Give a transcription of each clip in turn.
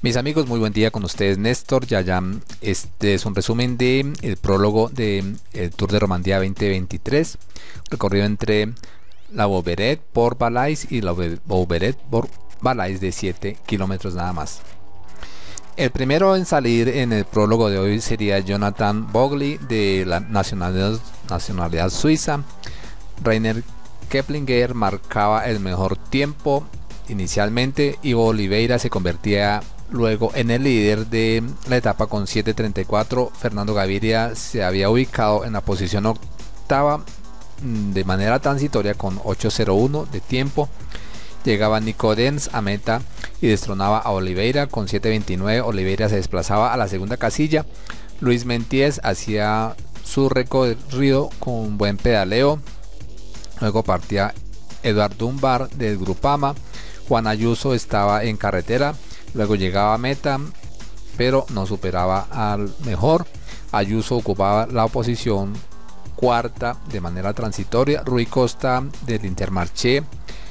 Mis amigos, muy buen día con ustedes, Néstor Yayam. Este es un resumen de el prólogo de el Tour de Romandía 2023, recorrido entre la Vauvert por Valais y la Vauvert por Valais de 7 kilómetros nada más. El primero en salir en el prólogo de hoy sería Jonathan Bogli, de la nacionalidad suiza. Rainer Keplinger marcaba el mejor tiempo inicialmente. Ivo Oliveira se convertía luego en el líder de la etapa con 7:34. Fernando Gaviria se había ubicado en la posición octava de manera transitoria con 8:01 de tiempo. Llegaba Nico Denz a meta y destronaba a Oliveira con 7:29. Oliveira se desplazaba a la segunda casilla. Luis Menties hacía su recorrido con un buen pedaleo. Luego partía Eduard Dunbar del Grupama. Juan Ayuso estaba en carretera. Luego llegaba a meta, pero no superaba al mejor. Ayuso ocupaba la posición cuarta de manera transitoria. Rui Costa del Intermarché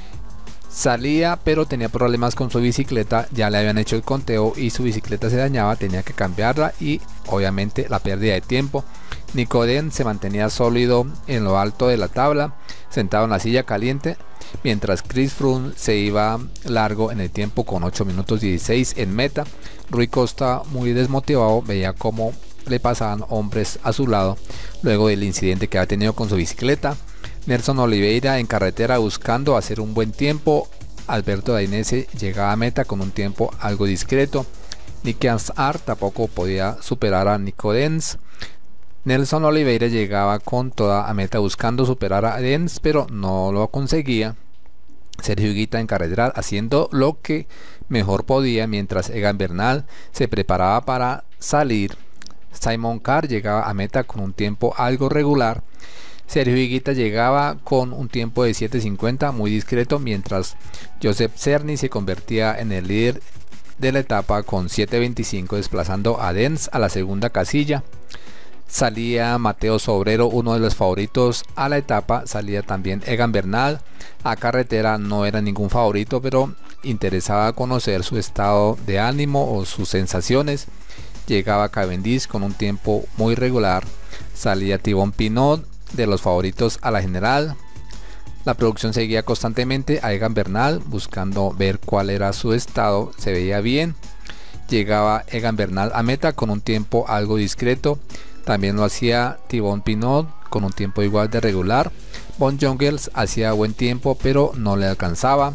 salía, pero tenía problemas con su bicicleta. Ya le habían hecho el conteo y su bicicleta se dañaba, tenía que cambiarla y obviamente la pérdida de tiempo. Nico Denz se mantenía sólido en lo alto de la tabla, sentado en la silla caliente, mientras Chris Froome se iba largo en el tiempo con 8 minutos 16 en meta. Rui Costa, muy desmotivado, veía cómo le pasaban hombres a su lado luego del incidente que había tenido con su bicicleta. Nelson Oliveira en carretera buscando hacer un buen tiempo. Alberto Dainese llegaba a meta con un tiempo algo discreto. Nicky Art tampoco podía superar a Nico Denz. Nelson Oliveira llegaba con toda a meta buscando superar a Denz, pero no lo conseguía. Sergio Higuita en carretera haciendo lo que mejor podía, mientras Egan Bernal se preparaba para salir. Simon Carr llegaba a meta con un tiempo algo regular. Sergio Higuita llegaba con un tiempo de 7:50 muy discreto, mientras Joseph Cerny se convertía en el líder de la etapa con 7:25, desplazando a Denz a la segunda casilla. Salía Mateo Sobrero, uno de los favoritos a la etapa. Salía también Egan Bernal. A carretera no era ningún favorito, pero interesaba conocer su estado de ánimo o sus sensaciones. Llegaba Cavendish con un tiempo muy regular. Salía Thibaut Pinot, de los favoritos a la general. La producción seguía constantemente a Egan Bernal buscando ver cuál era su estado. Se veía bien. Llegaba Egan Bernal a meta con un tiempo algo discreto. También lo hacía Thibaut Pinot con un tiempo igual de regular. Von Jongels hacía buen tiempo, pero no le alcanzaba.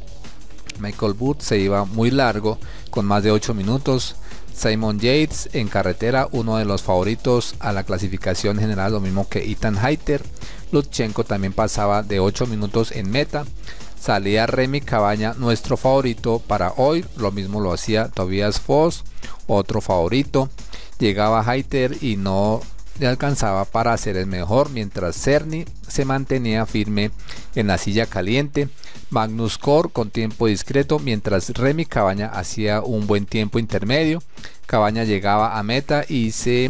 Michael Wood se iba muy largo con más de 8 minutos. Simon Yates en carretera, uno de los favoritos a la clasificación general, lo mismo que Ethan Hayter. Lutsenko también pasaba de 8 minutos en meta. Salía Remy Cabaña, nuestro favorito para hoy, lo mismo lo hacía Tobias Foss, otro favorito. Llegaba Hayter y no le alcanzaba para hacer el mejor, mientras Cerny se mantenía firme en la silla caliente. Magnus Cor con tiempo discreto, mientras Remy Cabaña hacía un buen tiempo intermedio. Cabaña llegaba a meta y se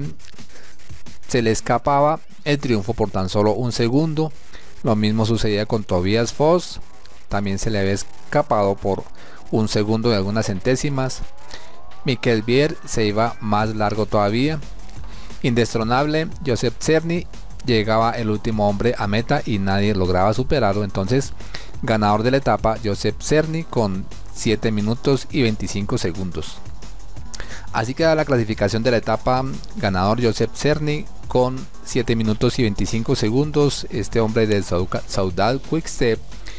le escapaba el triunfo por tan solo un segundo. Lo mismo sucedía con Tobias Foss, también se le había escapado por un segundo de algunas centésimas. Mikel Bier se iba más largo todavía. Indestronable Joseph Cerny, llegaba el último hombre a meta y nadie lograba superarlo. Entonces, ganador de la etapa Joseph Cerny con 7 minutos y 25 segundos. Así queda la clasificación de la etapa. Ganador Joseph Cerny con 7 minutos y 25 segundos. Este hombre del Soudal Quickstep.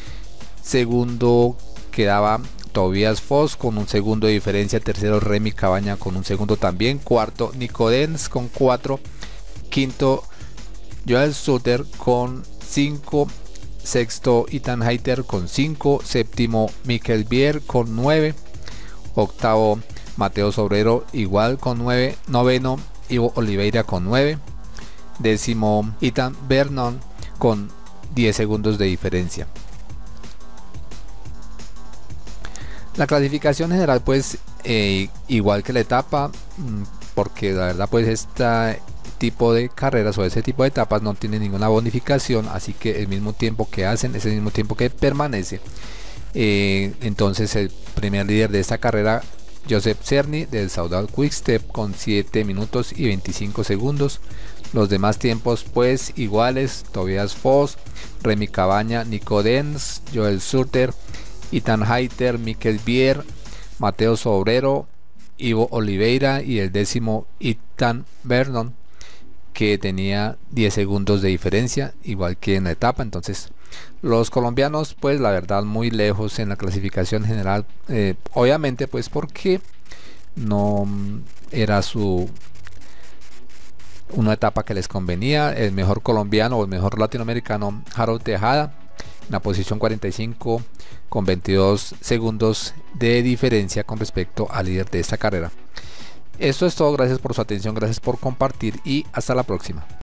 Segundo quedaba Tobias Foss con un segundo de diferencia. Tercero Remy Cabaña con un segundo también. Cuarto Nico Denz con 4. Quinto Joel Sutter con 5. Sexto Ethan Hayter con 5. Séptimo Mikel Bier con 9. Octavo Mateo Sobrero igual con 9. Noveno Ivo Oliveira con 9. Décimo Ethan Vernon con 10 segundos de diferencia. La clasificación general pues igual que la etapa, porque la verdad pues este tipo de carreras o ese tipo de etapas no tiene ninguna bonificación, así que el mismo tiempo que hacen es el mismo tiempo que permanece. Entonces el primer líder de esta carrera Joseph Cerny del Saudal Quickstep con 7 minutos y 25 segundos. Los demás tiempos pues iguales: Tobias Foss, Remy Cabaña, Nico Denz, Joel Sutter, Ethan Hayter, Mikel Bier, Mateo Sobrero, Ivo Oliveira y el décimo Ethan Vernon, que tenía 10 segundos de diferencia, igual que en la etapa. Entonces los colombianos pues la verdad muy lejos en la clasificación general, obviamente pues porque no era una etapa que les convenía. El mejor colombiano o el mejor latinoamericano, Harold Tejada, en la posición 45 con 22 segundos de diferencia con respecto al líder de esta carrera. Esto es todo, gracias por su atención, gracias por compartir y hasta la próxima.